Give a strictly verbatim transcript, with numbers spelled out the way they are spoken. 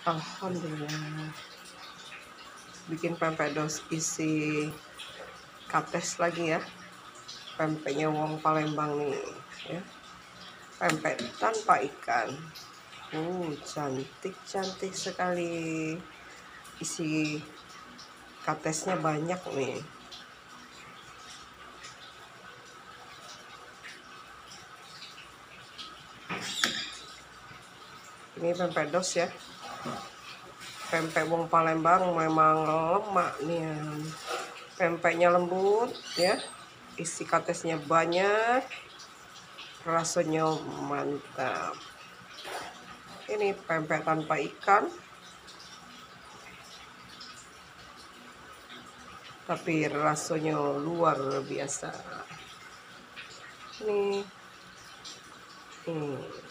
Alhamdulillah, bikin pempek dos isi kates lagi ya. Pempeknya wong Palembang nih ya, pempek tanpa ikan. Uh cantik-cantik sekali, isi katesnya banyak nih. Ini pempek dos ya, pempek wong Palembang memang lemak nih ya. Pempeknya lembut ya, isi katesnya banyak, rasanya mantap. Ini pempek tanpa ikan, tapi rasanya luar biasa. Ini, ini.